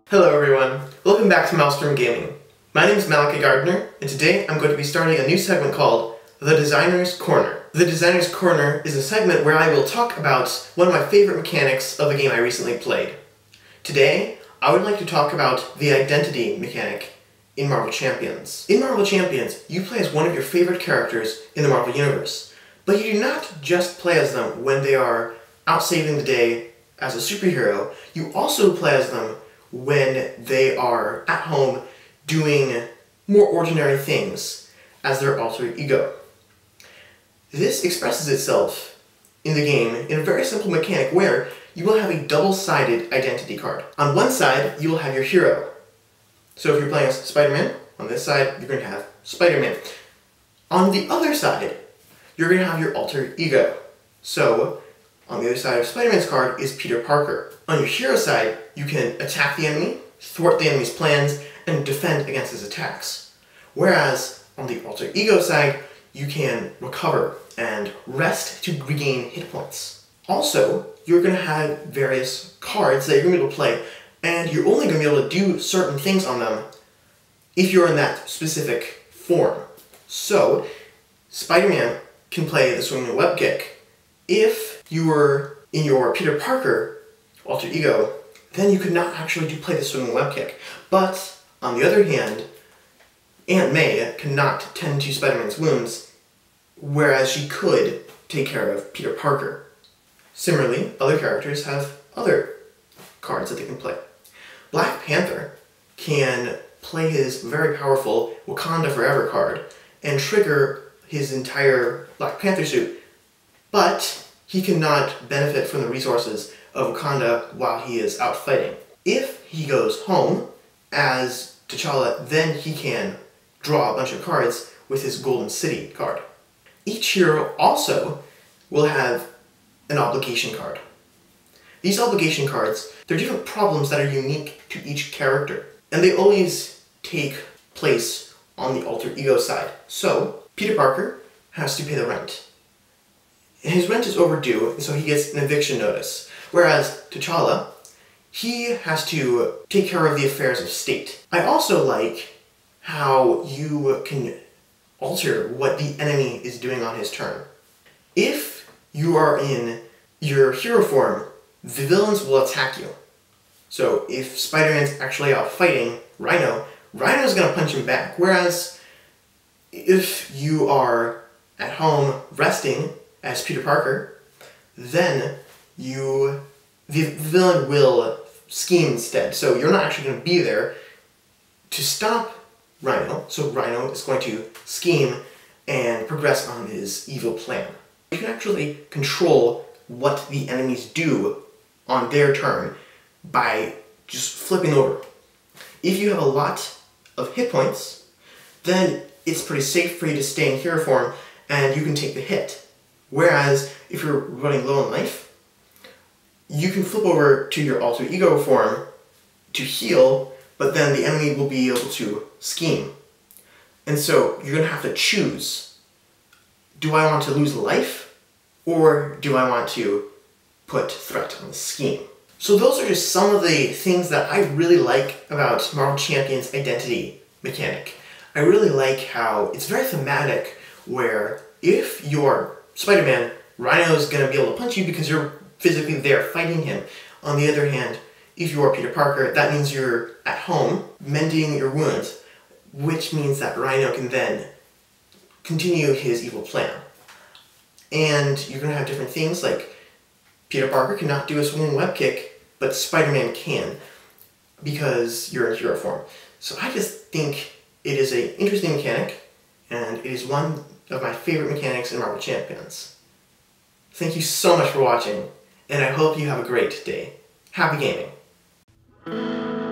Hello everyone, welcome back to Maelstrom Gaming. My name is Malachi Gardner, and today I'm going to be starting a new segment called The Designer's Corner. The Designer's Corner is a segment where I will talk about one of my favorite mechanics of a game I recently played. Today, I would like to talk about the identity mechanic in Marvel Champions. In Marvel Champions, you play as one of your favorite characters in the Marvel Universe, but you do not just play as them when they are out saving the day as a superhero, you also play as them when they are at home doing more ordinary things as their alter ego. This expresses itself in the game in a very simple mechanic where you will have a double-sided identity card. On one side, you will have your hero. So if you're playing as Spider-Man, on this side, you're going to have Spider-Man. On the other side, you're going to have your alter ego. So, on the other side of Spider-Man's card is Peter Parker. On your hero side, you can attack the enemy, thwart the enemy's plans, and defend against his attacks. Whereas, on the alter ego side, you can recover and rest to regain hit points. Also, you're going to have various cards that you're going to be able to play, and you're only going to be able to do certain things on them if you're in that specific form. So, Spider-Man can play the swinging web kick. If you were in your Peter Parker alter ego, then you could not actually play the swinging web kick. But, on the other hand, Aunt May cannot tend to Spider-Man's wounds, whereas she could take care of Peter Parker. Similarly, other characters have other cards that they can play. Black Panther can play his very powerful Wakanda Forever card and trigger his entire Black Panther suit, but he cannot benefit from the resources of Wakanda while he is out fighting. If he goes home as T'Challa, then he can draw a bunch of cards with his Golden City card. Each hero also will have an obligation card. These obligation cards, they're different problems that are unique to each character, and they always take place on the alter ego side. So, Peter Parker has to pay the rent. His rent is overdue, and so he gets an eviction notice. Whereas T'Challa, he has to take care of the affairs of state. I also like how you can alter what the enemy is doing on his turn. If you are in your hero form, the villains will attack you. So if Spider-Man's actually out fighting Rhino, Rhino's going to punch him back. Whereas if you are at home resting as Peter Parker, then the villain will scheme instead. So you're not actually going to be there to stop Rhino, so Rhino is going to scheme and progress on his evil plan. You can actually control what the enemies do on their turn by just flipping over. If you have a lot of hit points, then it's pretty safe for you to stay in hero form and you can take the hit. Whereas if you're running low on life, you can flip over to your alter ego form to heal, but then the enemy will be able to scheme. And so you're going to have to choose, do I want to lose life, or do I want to put threat on the scheme? So those are just some of the things that I really like about Marvel Champions' identity mechanic. I really like how it's very thematic, where if you're Spider-Man, Rhino's going to be able to punch you because you're physically there fighting him. On the other hand, if you are Peter Parker, that means you're at home mending your wounds, which means that Rhino can then continue his evil plan. And you're going to have different things like Peter Parker cannot do a swinging web kick, but Spider-Man can because you're in hero form. So I just think it is an interesting mechanic, and it is one of my favorite mechanics in Marvel Champions. Thank you so much for watching, and I hope you have a great day. Happy gaming!